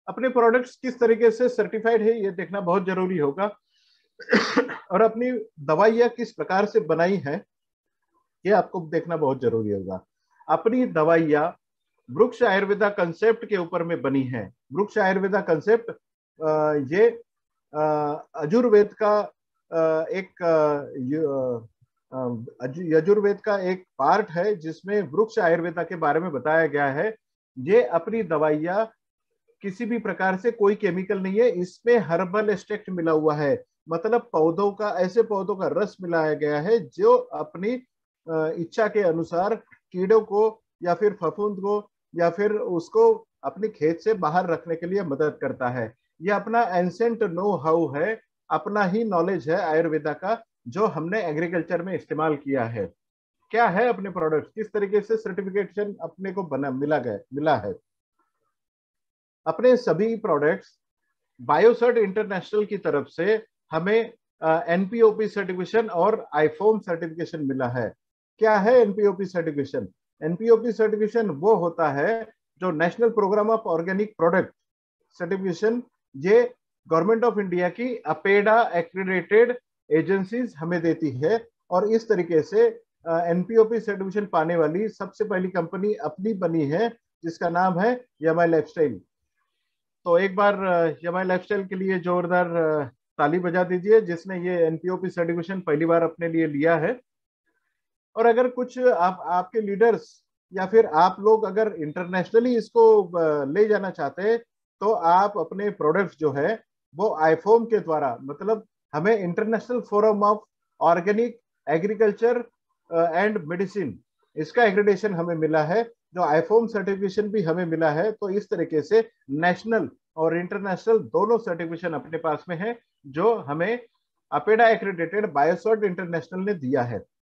अपने प्रोडक्ट्स किस तरीके से सर्टिफाइड है ये देखना बहुत जरूरी होगा। और अपनी दवाइयाँ किस प्रकार से बनाई है ये आपको देखना बहुत जरूरी होगा। अपनी दवाइयाँ वृक्ष आयुर्वेदा कंसेप्ट के ऊपर में बनी है। वृक्ष आयुर्वेदा कंसेप्ट ये यजुर्वेद का एक यजुर्वेद का एक पार्ट है जिसमें वृक्ष आयुर्वेदा के बारे में बताया गया है। ये अपनी दवाइयाँ किसी भी प्रकार से कोई केमिकल नहीं है, इसमें हर्बल एक्सट्रैक्ट मिला हुआ है, मतलब पौधों का, ऐसे पौधों का रस मिलाया गया है जो अपनी इच्छा के अनुसार कीड़ों को या फिर फफूंद को या फिर उसको अपने खेत से बाहर रखने के लिए मदद करता है। यह अपना एंसेंट नो हाउ है, अपना ही नॉलेज है आयुर्वेदा का जो हमने एग्रीकल्चर में इस्तेमाल किया है। क्या है अपने प्रोडक्ट्स, किस तरीके से सर्टिफिकेशन अपने को मिला है। अपने सभी प्रोडक्ट्स बायोसर्ट इंटरनेशनल की तरफ से हमें एनपीओपी सर्टिफिकेशन और आईफोम सर्टिफिकेशन मिला है। क्या है एनपीओपी सर्टिफिकेशन? एनपीओपी सर्टिफिकेशन वो होता है जो national program of organic product certification, ये गवर्नमेंट ऑफ इंडिया की अपेडा एक्रेडिटेड एजेंसीज हमें देती है। और इस तरीके से एनपीओपी सर्टिफिकेशन पाने वाली सबसे पहली कंपनी अपनी बनी है जिसका नाम है यमाई लाइफस्टाइल। तो एक बार यमाई लाइफस्टाइल के लिए जोरदार ताली बजा दीजिए जिसने ये एनपीओपी सर्टिफिकेशन पहली बार अपने लिए लिया है। और अगर कुछ आपके लीडर्स या फिर आप लोग अगर इंटरनेशनली इसको ले जाना चाहते हैं तो आप अपने प्रोडक्ट्स जो है वो आईफोम के द्वारा, मतलब हमें international forum of organic agriculture and medicine, इसका एक्रेडिटेशन हमें मिला है, जो आईफोम सर्टिफिकेशन भी हमें मिला है। तो इस तरीके से नेशनल और इंटरनेशनल दोनों सर्टिफिकेशन अपने पास में है जो हमें अपेडा एक्रेडिटेड बायोसर्ट इंटरनेशनल ने दिया है।